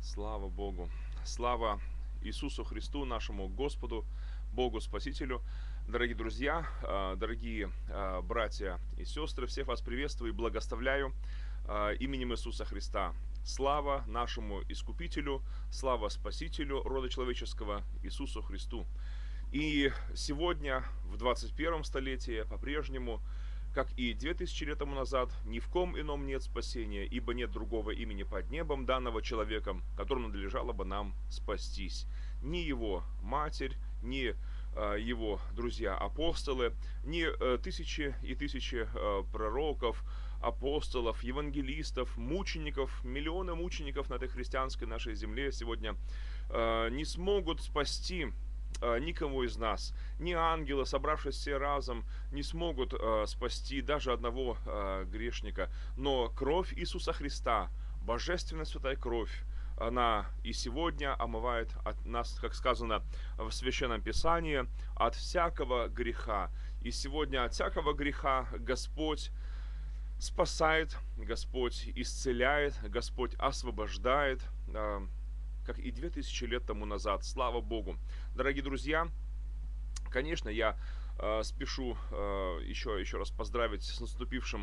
Слава Богу. Слава Иисусу Христу, нашему Господу, Богу Спасителю. Дорогие друзья, дорогие братья и сестры, всех вас приветствую и благословляю именем Иисуса Христа. Слава нашему Искупителю, слава Спасителю рода человеческого Иисусу Христу. И сегодня, в 21 столетии, по-прежнему, как и 2000 лет тому назад, ни в ком ином нет спасения, ибо нет другого имени под небом, данного человеком, которому надлежало бы нам спастись. Ни его матерь, ни его друзья-апостолы, ни тысячи и тысячи пророков, апостолов, евангелистов, мучеников, миллионы мучеников на этой христианской нашей земле сегодня не смогут спасти никого из нас, ни ангелы, собравшись все разом, не смогут спасти даже одного грешника. Но кровь Иисуса Христа, божественная святая кровь, она и сегодня омывает от нас, как сказано в Священном Писании, от всякого греха. И сегодня от всякого греха Господь спасает, Господь исцеляет, Господь освобождает, как и 2000 лет тому назад. Слава Богу. Дорогие друзья, конечно, я спешу еще раз поздравить с наступившим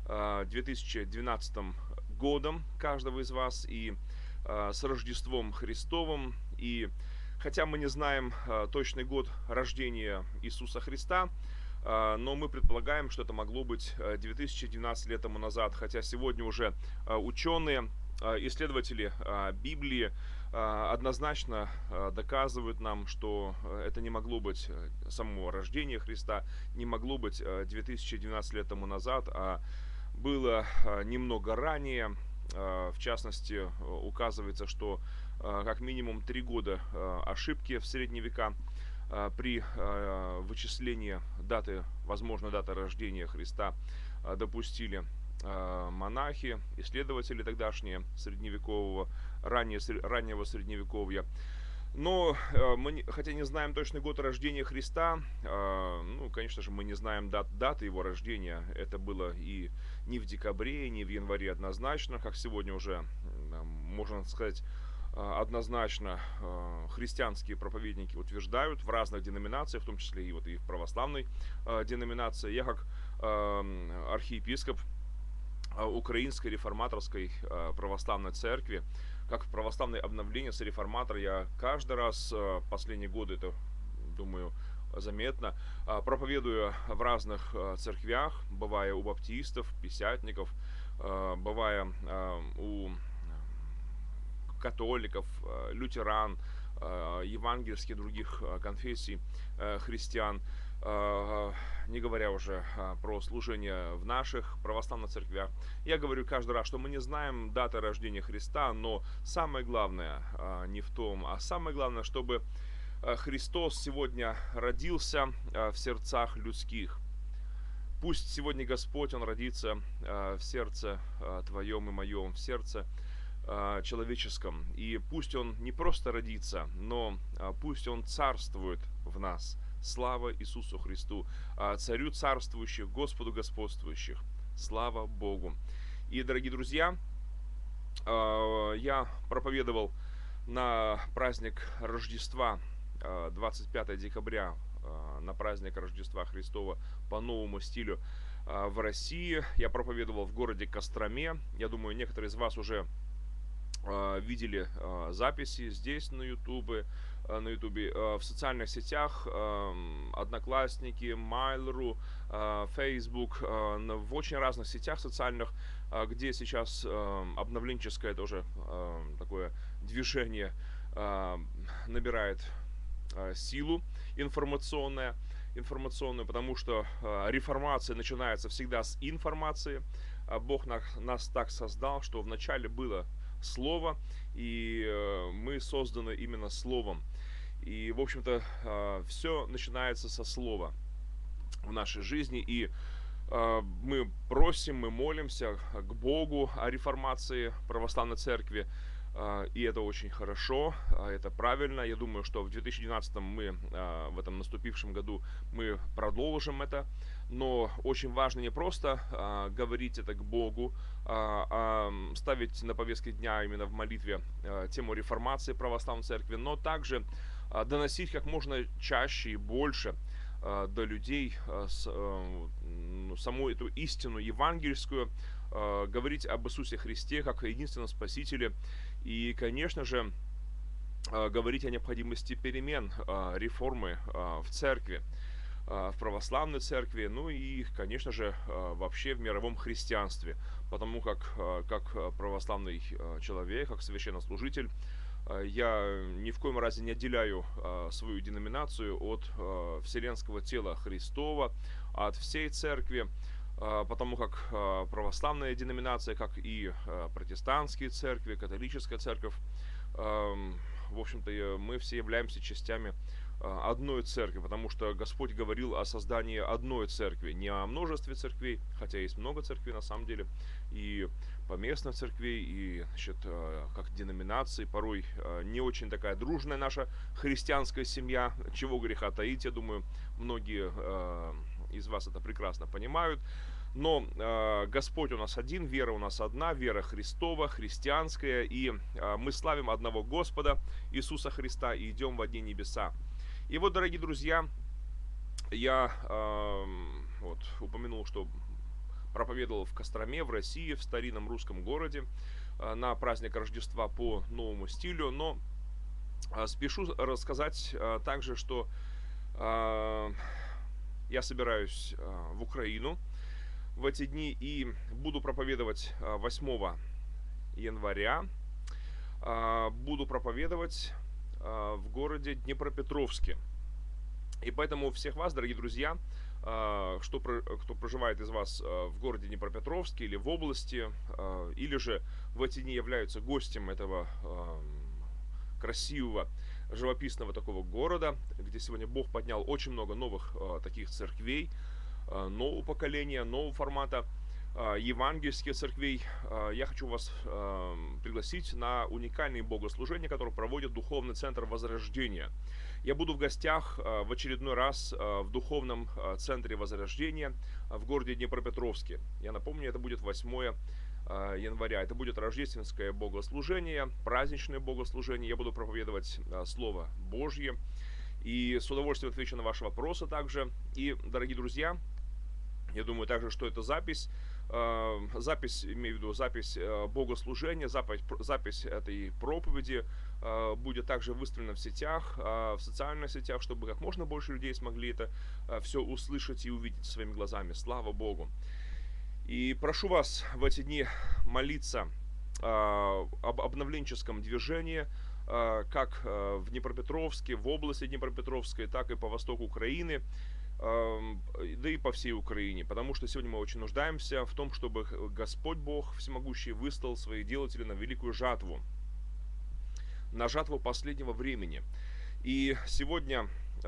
2012 годом каждого из вас и с Рождеством Христовым. И хотя мы не знаем точный год рождения Иисуса Христа, но мы предполагаем, что это могло быть 2012 лет тому назад, хотя сегодня уже ученые, исследователи Библии однозначно доказывают нам, что это не могло быть самого рождения Христа, не могло быть 2012 лет тому назад, а было немного ранее. В частности, указывается, что как минимум 3 года ошибки в средние века при вычислении даты, возможно, даты рождения Христа допустили монахи, исследователи тогдашние раннего средневековья. Но мы, хотя не знаем точный год рождения Христа, конечно же, мы не знаем даты его рождения. Это было и не в декабре, не в январе однозначно, как сегодня уже, можно сказать, однозначно христианские проповедники утверждают в разных деноминациях, в том числе и в православной деноминации. Я как архиепископ Украинской реформаторской православной церкви, как православное обновление с реформатора, я каждый раз последние годы, это, думаю, заметно, проповедую в разных церквях, бывая у баптистов, пятидесятников, бывая у католиков, лютеран, евангельских других конфессий христиан, не говоря уже про служение в наших православных церквях. Я говорю каждый раз, что мы не знаем даты рождения Христа, но самое главное не в том, а самое главное, чтобы Христос сегодня родился в сердцах людских. Пусть сегодня Господь, Он родится в сердце твоем и моем, в сердце человеческом. И пусть Он не просто родится, но пусть Он царствует в нас. Слава Иисусу Христу, Царю царствующих, Господу господствующих. Слава Богу. И, дорогие друзья, я проповедовал на праздник Рождества, 25 декабря, на праздник Рождества Христова по новому стилю в России. Я проповедовал в городе Костроме. Я думаю, некоторые из вас уже видели записи здесь на Ютубе, в социальных сетях, Одноклассники, Mail.ru, Facebook, в очень разных сетях социальных, где сейчас обновленческое тоже такое движение набирает силу информационную, потому что реформация начинается всегда с информации. Бог нас так создал, что вначале было Слово, и мы созданы именно Словом. И, в общем-то, все начинается со Слова в нашей жизни. И мы просим, мы молимся к Богу о реформации православной церкви. И это очень хорошо, это правильно. Я думаю, что в 2012 мы, в этом наступившем году, мы продолжим это. Но очень важно не просто говорить это к Богу, ставить на повестке дня именно в молитве тему реформации православной церкви, но также доносить как можно чаще и больше до людей саму эту истину евангельскую, говорить об Иисусе Христе как о единственном Спасителе. И, конечно же, говорить о необходимости перемен, реформы в церкви, в православной церкви, ну и, конечно же, вообще в мировом христианстве. Потому как православный человек, как священнослужитель, я ни в коем разе не отделяю свою деноминацию от вселенского тела Христова, от всей церкви, потому как православная деноминация, как и протестантские церкви, католическая церковь, в общем-то, мы все являемся частями одной церкви, потому что Господь говорил о создании одной церкви, не о множестве церквей, хотя есть много церквей на самом деле, и поместных церквей, и, значит, как деноминации, порой не очень такая дружная наша христианская семья, чего греха таить, я думаю, многие из вас это прекрасно понимают. Но Господь у нас один, вера у нас одна, вера Христова, христианская, и мы славим одного Господа, Иисуса Христа, и идем в одни небеса. И вот, дорогие друзья, я вот упомянул, что проповедовал в Костроме, в России, в старинном русском городе, на праздник Рождества по новому стилю, но спешу рассказать также, что я собираюсь в Украину в эти дни и буду проповедовать 8 января. Буду проповедовать в городе Днепропетровске. И поэтому всех вас, дорогие друзья, кто проживает из вас в городе Днепропетровске или в области, или же в эти дни являются гостем этого красивого, живописного такого города, где сегодня Бог поднял очень много новых таких церквей, нового поколения, нового формата, евангельских церквей, я хочу вас пригласить на уникальные богослужения, которые проводит Духовный центр Возрождения. Я буду в гостях в очередной раз в Духовном центре Возрождения в городе Днепропетровске. Я напомню, это будет 8 января. Это будет рождественское богослужение, праздничное богослужение. Я буду проповедовать Слово Божье. И с удовольствием отвечу на ваши вопросы также. И, дорогие друзья, я думаю также, что это запись, имею в виду запись богослужения, запись этой проповеди будет также выставлена в сетях, в социальных сетях, чтобы как можно больше людей смогли это все услышать и увидеть своими глазами. Слава Богу! И прошу вас в эти дни молиться об обновленческом движении, как в Днепропетровске, в области Днепропетровской, так и по востоку Украины, да и по всей Украине, потому что сегодня мы очень нуждаемся в том, чтобы Господь Бог Всемогущий выслал своих делателей на великую жатву, на жатву последнего времени. И сегодня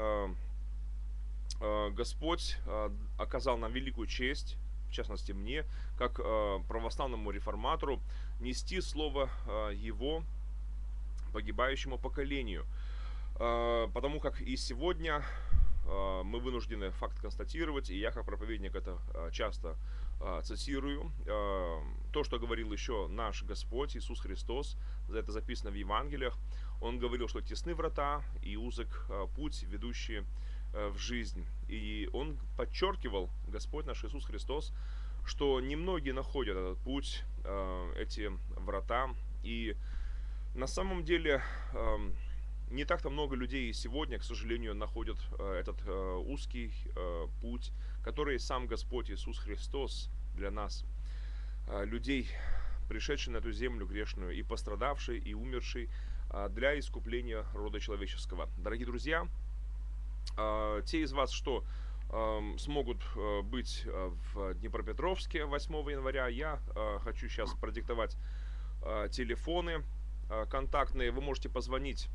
Господь оказал нам великую честь, в частности мне, как православному реформатору, нести слово Его погибающему поколению. Потому как и сегодня мы вынуждены факт констатировать, и я как проповедник это часто цитирую, то, что говорил еще наш Господь Иисус Христос, это записано в Евангелиях. Он говорил, что тесны врата и узок путь, ведущий в жизнь. И он подчеркивал, Господь наш Иисус Христос, что немногие находят этот путь, эти врата. И на самом деле не так-то много людей сегодня, к сожалению, находят этот узкий путь, который сам Господь Иисус Христос для нас, людей, пришедший на эту землю грешную и пострадавший, и умерший для искупления рода человеческого. Дорогие друзья, те из вас, что смогут быть в Днепропетровске 8 января, я хочу сейчас продиктовать телефоны контактные. Вы можете позвонить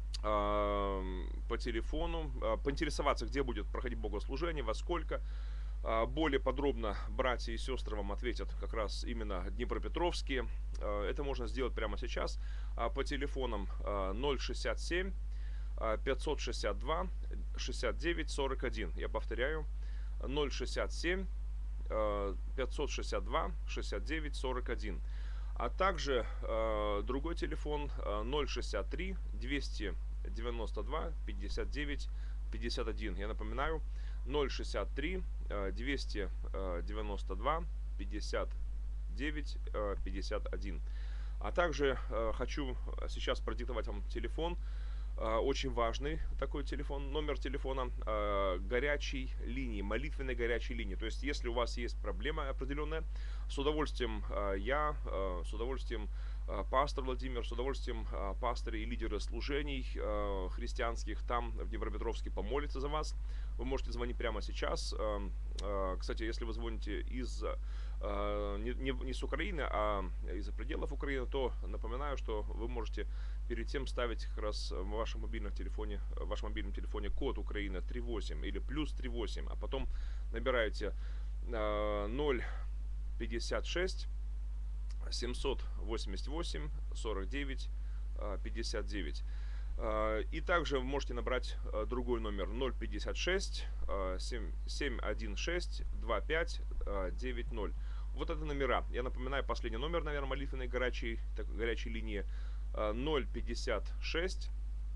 по телефону, поинтересоваться, где будет проходить богослужение, во сколько. Более подробно братья и сестры вам ответят как раз именно днепропетровские. Это можно сделать прямо сейчас по телефонам 067 562 69 41. Я повторяю, 067 562 69 41. А также другой телефон 063 292 59 51. Я напоминаю, 063 292 59 51. А также хочу сейчас продиктовать вам телефон, очень важный такой телефон, номер телефона горячей линии, молитвенной горячей линии. То есть, если у вас есть проблема определенная, с удовольствием с удовольствием пастор Владимир, с удовольствием пасторы и лидеры служений христианских там в Днепропетровске помолятся за вас. Вы можете звонить прямо сейчас. Кстати, если вы звоните не с Украины, а из-за пределов Украины, то напоминаю, что вы можете перед тем ставить как раз в вашем мобильном телефоне код Украины 38 или плюс 38, а потом набираете 056 788 49 59. И также вы можете набрать другой номер 056 716 25 90. Вот это номера. Я напоминаю, последний номер, наверное, молитвенной горячей линии 056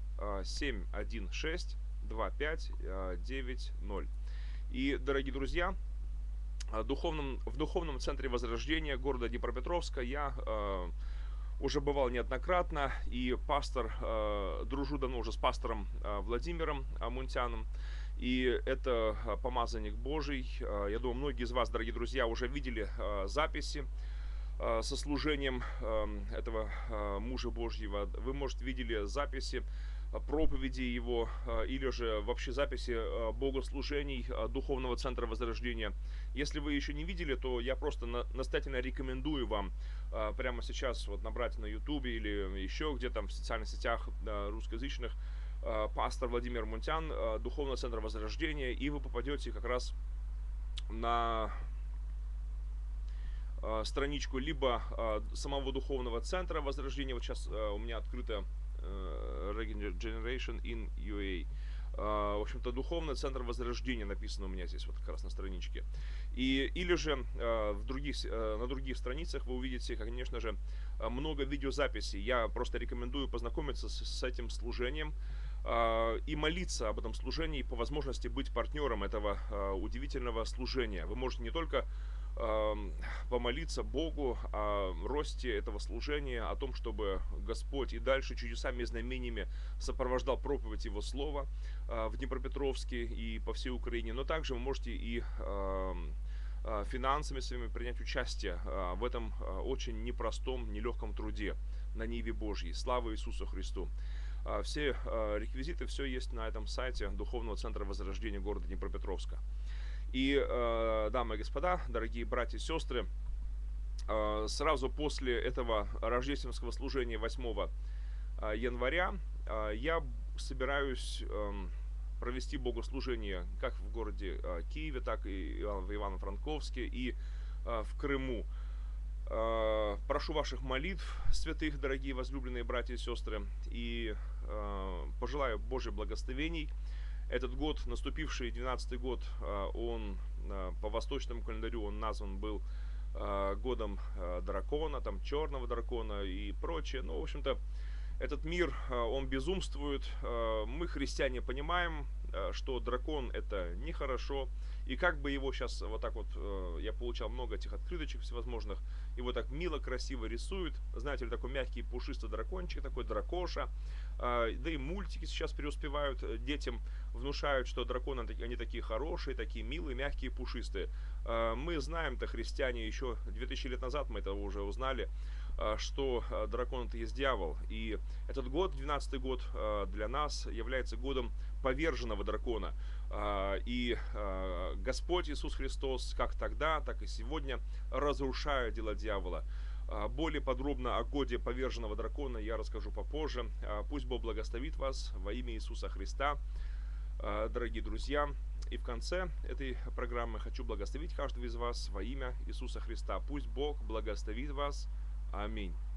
716 25 90. И, дорогие друзья, в духовном центре возрождения города Днепропетровска я уже бывал неоднократно, и дружу давно уже с пастором Владимиром Мунтяном, и это помазанник Божий. Я думаю, многие из вас, дорогие друзья, уже видели записи со служением этого мужа Божьего. Вы, может, видели записи проповеди его или же вообще записи богослужений Духовного Центра Возрождения. Если вы еще не видели, то я просто настоятельно рекомендую вам прямо сейчас вот набрать на YouTube или еще где-то в социальных сетях русскоязычных пастор Владимир Мунтян, Духовного Центра Возрождения, и вы попадете как раз на страничку либо самого Духовного Центра Возрождения. Вот сейчас у меня открыто Regeneration in UA. В общем-то, Духовный Центр Возрождения написано у меня здесь вот как раз на страничке. Или же на других страницах вы увидите, конечно же, много видеозаписей. Я просто рекомендую познакомиться с этим служением и молиться об этом служении, и по возможности быть партнером этого удивительного служения. Вы можете не только помолиться Богу о росте этого служения, о том, чтобы Господь и дальше чудесами и знамениями сопровождал проповедь Его Слова в Днепропетровске и по всей Украине, но также вы можете и финансами своими принять участие в этом очень непростом, нелегком труде на ниве Божьей. Слава Иисусу Христу! Все реквизиты, все есть на этом сайте Духовного Центра Возрождения города Днепропетровска. И, дамы и господа, дорогие братья и сестры, сразу после этого рождественского служения 8 января я собираюсь провести богослужение как в городе Киеве, так и в Ивано-Франковске и в Крыму. Прошу ваших молитв, святых, дорогие возлюбленные братья и сестры, и пожелаю Божьих благословений. Этот год, наступивший 12-й год, он по восточному календарю он назван был годом дракона, там черного дракона и прочее. Ну, в общем-то, этот мир, он безумствует. Мы, христиане, понимаем, что дракон это нехорошо. И как бы его сейчас вот так вот, я получал много этих открыточек всевозможных, его так мило, красиво рисуют. Знаете ли, такой мягкий, пушистый дракончик, такой дракоша. Да и мультики сейчас преуспевают, детям внушают, что драконы, они такие хорошие, такие милые, мягкие, пушистые. Мы знаем-то, христиане, еще 2000 лет назад мы это уже узнали, что дракон это есть дьявол. И этот год, 12-й год, для нас является годом поверженного дракона. И Господь Иисус Христос, как тогда, так и сегодня, разрушает дела дьявола. Более подробно о годе поверженного дракона я расскажу попозже. Пусть Бог благословит вас во имя Иисуса Христа. дорогие друзья. И в конце этой программы хочу благословить каждого из вас во имя Иисуса Христа. Пусть Бог благословит вас. Аминь.